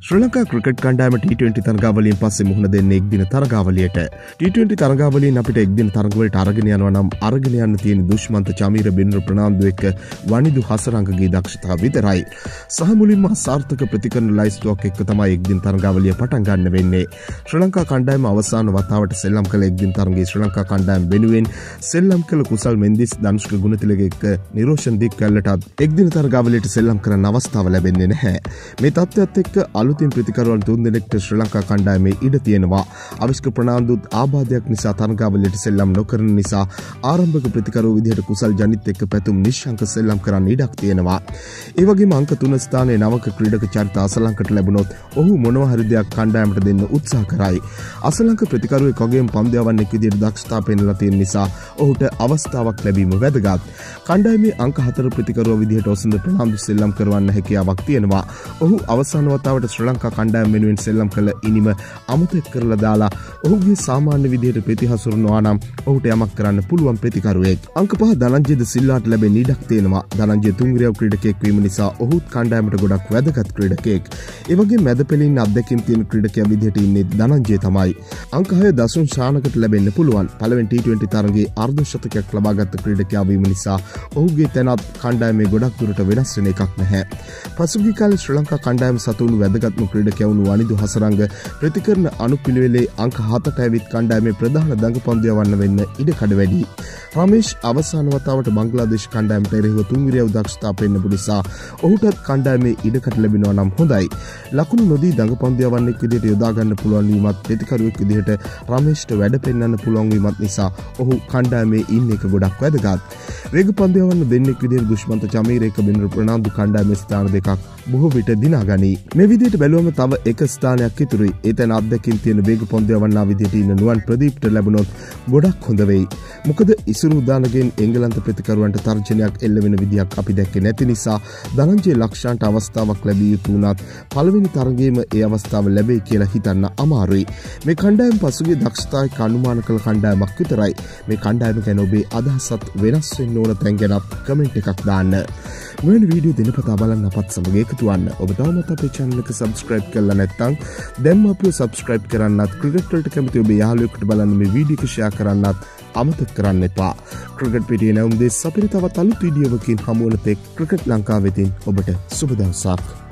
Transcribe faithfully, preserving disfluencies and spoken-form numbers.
ශ්‍රී Lanka cricket කණ්ඩායම T twenty තරගාවලියෙන් පස්සේ මුහුණ දෙන්නේ එක් දින තරගාවලියට. टी ट्वेंटी තරගාවලියෙන් අපිට එක් දින තරගවලට අරගෙන යනවා නම් අරගෙන යන්න තියෙන දුෂ්මන්ත චමීර බින්දු ප්‍රනාන්දු එක්ක වනිදු හසරංගගේ දක්ෂතාව විතරයි. සහ මුලින්ම අසාර්ථක ප්‍රතිකරණ ලයිස්ට්ුවක් එක්ක තමයි එක් දින තරගාවලිය පටන් ගන්න වෙන්නේ. ශ්‍රී ලංකා කණ්ඩායම අවසාන වතාවට සෙල්ලම් කළ එක් දින තරගයේ ශ්‍රී ලංකා කණ්ඩායම වෙනුවෙන් සෙල්ලම් කළ කුසල් මෙන්දිස් ධනුෂ්ක ගුණතිලක එක්ක නිරෝෂන් දික්කැලටත් එක් දින තරගාවලියට සෙල්ලම් කරන්න අවස්ථාව ලැබෙන්නේ නැහැ. මේ තත්ත්වයත් එක්ක අලුතින් ප්‍රතිකරුවන් තුන් දෙනෙක්ට ශ්‍රී ලංකා කණ්ඩායමේ ඉඩ තියෙනවා. අවිස්ක ප්‍රනාන්දුත් ආබාධයක් නිසා තරගාවලියට සෙල්ලම් නොකරන නිසා ආරම්භක ප්‍රතිකරුව විදිහට කුසල් ජනිත් එක්ක පැතුම් නිශ්ශංක සෙල්ලම් කරන්න ඉඩක් තියෙනවා. ඒ වගේම අංක තුන ස්ථානයේ නවක ක්‍රීඩක චරිත අසලංකට ලැබුණොත් ඔහු මොනවා හරි දෙයක් කණ්ඩායමට දෙන්න උත්සාහ කරයි. අසලංක ප්‍රතිකරුවෙක් වගේම පන්දුවවන්නෙක් විදිහට දක්ෂතා පෙන්වලා තියෙන නිසා ඔහුට අවස්ථාවක් ලැබීම වැදගත්. කණ්ඩායමේ අංක හතර ප්‍රතිකරුව විදිහට ඔසඳ ප්‍රනාන්දු සෙල්ලම් කරවන්න හැකියාවක් තියෙනවා. ඔහු අවසාන වතාවට ශ්‍රී ලංකා කණ්ඩායම වෙනුවෙන් සෙල්ලම් කළ ඉනිම අමතක කරලා දාලා ඔහුගේ සාමාන්‍ය විදිහට ප්‍රතිහසුරනවා නම් ඔහුට යමක් කරන්න පුළුවන් ප්‍රතිකරුවෙක්. අංක පහ ධනංජය ද සිල්වාට ලැබෙන ඉඩක් තියෙනවා. ධනංජය තුන්ගිරියව් ක්‍රීඩකයෙක් වීම නිසා ඔහුත් කණ්ඩායමට ගොඩක් වැදගත් ක්‍රීඩකයෙක්. ඒ වගේම මැද පෙළින් අත්දැකීම් තියෙන ක්‍රීඩකයා විදිහට ඉන්නේ ධනංජය තමයි. අංක හය දසුන් ශානකට ලැබෙන්න පුළුවන්. පළවෙනි टी ट्वेंटी තරගයේ අර්ධ ශතකයක් ලබාගත් ක්‍රීඩකයා වීම නිසා ඔහුගේ තැනත් කණ්ඩායමේ ගොඩක් දුරට වෙනස් වෙන එකක් නැහැ. පසුගිය කාලේ ශ්‍රී ලංකා කණ්ඩායම සතුණු වැදගත්ම ක්‍රීඩකයා වුණු වනිදු හසරංග ප්‍රතිකරණ අනුපිළිවෙලේ අංක හතට ඇවිත් කණ්ඩායමේ ප්‍රධාන දඟපන්දු යවන්න වෙන්න ඉඩ කඩ වැඩි. රමේෂ් අවසාන වතාවට බංග්ලාදේශ කණ්ඩායමට එරෙහිව තුන්ගිරියව් දක්ෂතා පෙන්වපු නිසා ඔහුටත් කණ්ඩායමේ ඉඩකට ලැබෙනවා නම් හොඳයි. ලකුණු නොදී දඟපන්දු යවන්නෙක් විදිහට යොදා ගන්න පුළුවන් වීමත් ප්‍රතිකරුවෙක් විදිහට රමේෂ්ට වැඩ පෙන්වන්න පුළුවන් වීමත් නිසා ඔහු කණ්ඩායමේ ඉන්න එක ගොඩක් වැදගත්. වේග පන්දු යවන්න දෙන්නෙක් විදිහට දුෂ්මන්ත චමීර එක බින්දු ප්‍රනාන්දු කණ්ඩායමේ ස්ථාන දෙකක් බොහෝ විට දිනා ගනී. මේ විදිහට බැලුවම තව එක ස්ථානයක් ඉතුරුයි. එතන අත්දැකීම් තියෙන වේග පන්දු යවන්නා විදිහට ඉන්න නුවන් ප්‍රදීප්ට ලැබුණොත් ගොඩක් හොඳ වෙයි. මොකද ඉසුරු උදානගෙන් එංගලන්ත ප්‍රතිකරුවන්ට තර්ජනයක් එල්ල වෙන විදියක් අපි දැක්කේ නැති නිසා ධනංජය ලක්ෂාන්ට අවස්ථාවක් ලැබිය යුතු වුණත් පළවෙනි තරගයේම ඒ අවස්ථාව ලැබෙයි කියලා හිතන්න අමාරුයි. මේ කණ්ඩායම පසුගිය දක්ෂතාවයක අනුමාන කළ කණ්ඩායමක් විතරයි. මේ කණ්ඩායම ගැන ඔබේ අදහසත් වෙනස් වෙන්න ඕන තැන් ගැන කමෙන්ට් එකක් දාන්න. මෙවැනි වීඩියෝ දිනපතා බලන්න අපත් සමග එකතු වන්න. ඔබ තවමත් අපේ channel එක subscribe කරලා නැත්නම් දැන්ම අපිව subscribe කරන්නත්, ක්‍රිකට් වලට කැමති ඔබේ යාළුවෙකුට බලන්න මේ වීඩියෝ එක share කරන්නත් අමතක කරන්න එපා. ක්‍රිකට් පිටියේ නැවුම් දෙස් අපිට තවත් අලුත් වීඩියෝවකින් හමු වන තෙක් ක්‍රිකට් ලංකාව වෙතින් ඔබට සුබ දවසක්.